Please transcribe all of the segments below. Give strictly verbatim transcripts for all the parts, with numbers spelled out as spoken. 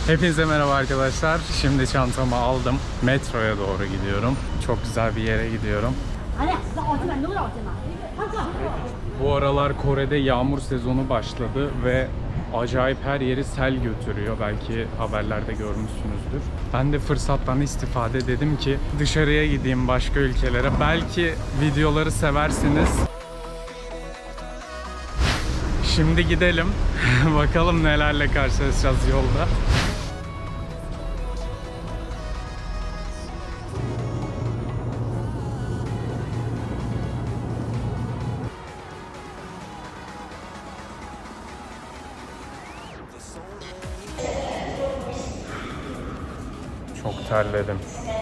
Hepinize merhaba arkadaşlar. Şimdi çantamı aldım. Metroya doğru gidiyorum. Çok güzel bir yere gidiyorum. Bu aralar Kore'de yağmur sezonu başladı ve acayip her yeri sel götürüyor. Belki haberlerde görmüşsünüzdür. Ben de fırsattan istifade dedim ki dışarıya gideyim, başka ülkelere. Belki videoları seversiniz. Şimdi gidelim. Bakalım nelerle karşılaşacağız yolda. Çok terledim.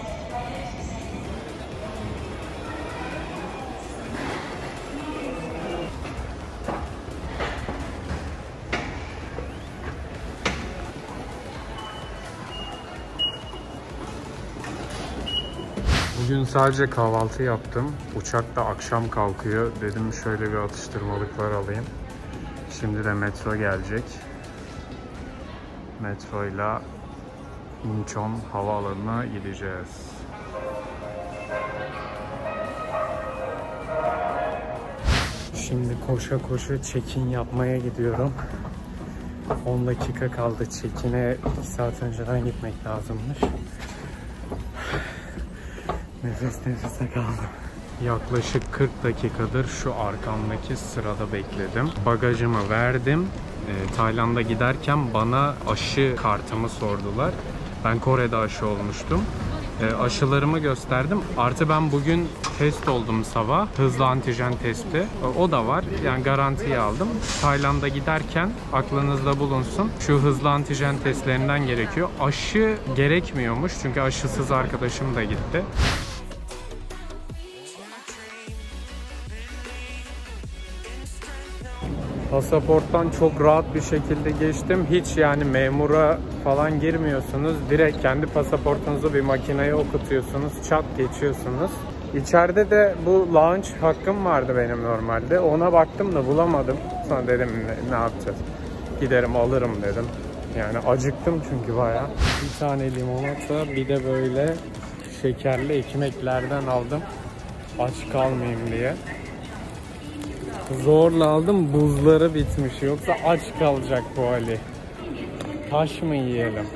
Bugün sadece kahvaltı yaptım. Uçak da akşam kalkıyor. Dedim şöyle bir atıştırmalıklar alayım. Şimdi de metro gelecek. Metroyla Incheon havaalanına gideceğiz. Şimdi koşa koşa check-in yapmaya gidiyorum. on dakika kaldı check-in'e. iki saat önceden gitmek lazımmış. Nefes nefese kaldım. Yaklaşık kırk dakikadır şu arkamdaki sırada bekledim. Bagajımı verdim. E, Tayland'a giderken bana aşı kartımı sordular. Ben Kore'de aşı olmuştum. E, aşılarımı gösterdim. Artı ben bugün test oldum sabah. Hızlı antijen testi. E, o da var. Yani garantiye aldım. Tayland'a giderken aklınızda bulunsun. Şu hızlı antijen testlerinden gerekiyor. Aşı gerekmiyormuş. Çünkü aşısız arkadaşım da gitti. Pasaporttan çok rahat bir şekilde geçtim. Hiç yani memura falan girmiyorsunuz. Direkt kendi pasaportunuzu bir makineye okutuyorsunuz. Çat geçiyorsunuz. İçeride de bu lounge hakkım vardı benim normalde. Ona baktım da bulamadım. Sonra dedim ne, ne yapacağız? Giderim alırım dedim. Yani acıktım çünkü bayağı. Bir tane limonata, bir de böyle şekerli ekmeklerden aldım. Aç kalmayayım diye. Zorla aldım, buzları bitmiş. Yoksa aç kalacak bu Ali. Taş mı yiyelim?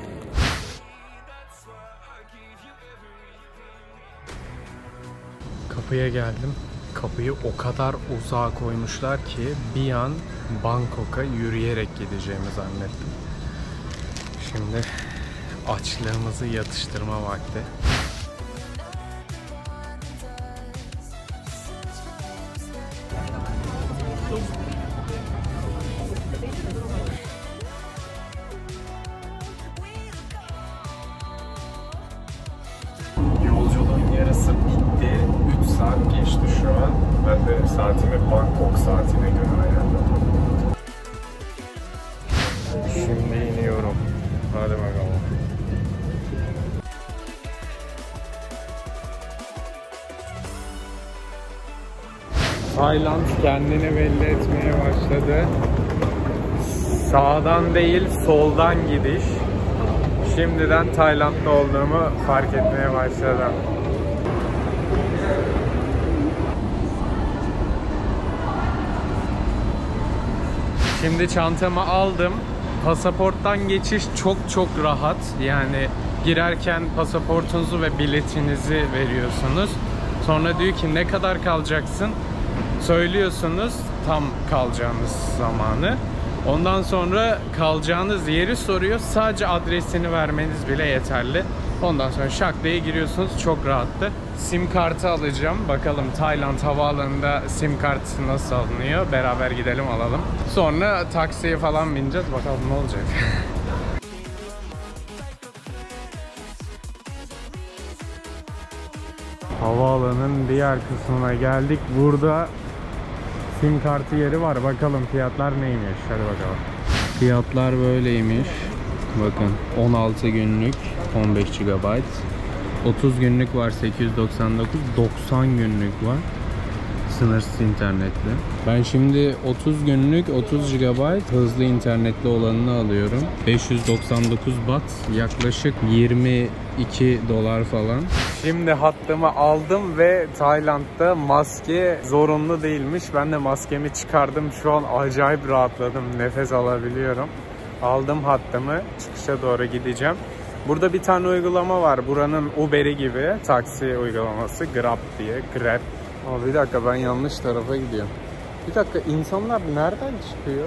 Kapıya geldim. Kapıyı o kadar uzağa koymuşlar ki bir an Bangkok'a yürüyerek gideceğimi zannettim. Şimdi açlığımızı yatıştırma vakti. Yolculuğun yarısı bitti. üç saat geçti şu an. Ben de saatimi Bangkok saatine göre ayarladım. Şimdi iniyorum. Hadi bakalım. Tayland kendini belli etmeye başladı. Sağdan değil, soldan gidiş. Şimdiden Tayland'da olduğumu fark etmeye başladım. Şimdi çantamı aldım. Pasaporttan geçiş çok çok rahat. Yani girerken pasaportunuzu ve biletinizi veriyorsunuz. Sonra diyor ki ne kadar kalacaksın? Söylüyorsunuz tam kalacağınız zamanı. Ondan sonra kalacağınız yeri soruyor. Sadece adresini vermeniz bile yeterli. Ondan sonra şak diye giriyorsunuz. Çok rahattı. Sim kartı alacağım. Bakalım Tayland havaalanında sim kartı nasıl alınıyor. Beraber gidelim alalım. Sonra taksiye falan bineceğiz. Bakalım ne olacak. Havaalanının diğer kısmına geldik. Burada sim kartı yeri var. Bakalım fiyatlar neymiş. Hadi bakalım. Fiyatlar böyleymiş. Bakın on altı günlük on beş gigabayt. otuz günlük var sekiz yüz doksan dokuz. doksan günlük var Sınırsız internetli. Ben şimdi otuz günlük otuz gigabayt hızlı internetli olanını alıyorum. beş yüz doksan dokuz bat, yaklaşık yirmi iki dolar falan. Şimdi hattımı aldım ve Tayland'da maske zorunlu değilmiş. Ben de maskemi çıkardım. Şu an acayip rahatladım. Nefes alabiliyorum. Aldım hattımı. Çıkışa doğru gideceğim. Burada bir tane uygulama var. Buranın Uber'i gibi taksi uygulaması. Grab diye. Grab. Ama bir dakika, ben yanlış tarafa gidiyorum. Bir dakika, insanlar nereden çıkıyor?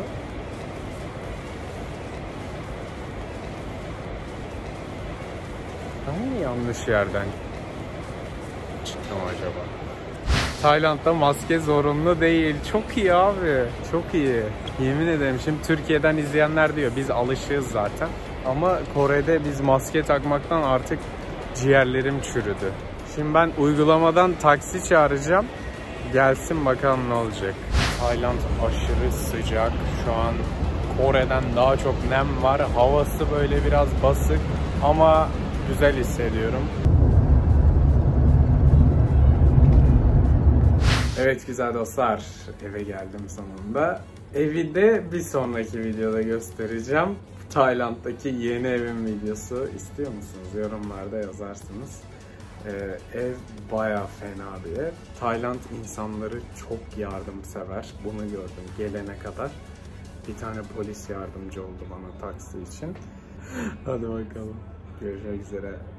Ben mi yanlış yerden çıktım acaba? Tayland'da maske zorunlu değil. Çok iyi abi. Çok iyi. Yemin ederim, şimdi Türkiye'den izleyenler diyor biz alışığız zaten. Ama Kore'de biz maske takmaktan artık ciğerlerim çürüdü. Şimdi ben uygulamadan taksi çağıracağım. Gelsin bakalım ne olacak. Tayland aşırı sıcak. Şu an Kore'den daha çok nem var. Havası böyle biraz basık ama güzel hissediyorum. Evet güzel dostlar, eve geldim sonunda. Evi de bir sonraki videoda göstereceğim. Tayland'daki yeni evim videosu istiyor musunuz? Yorumlarda yazarsınız. Ee, ev baya fena bir ev. Tayland insanları çok yardımsever. Bunu gördüm gelene kadar. Bir tane polis yardımcı oldu bana taksi için. Hadi bakalım. Görüşmek üzere.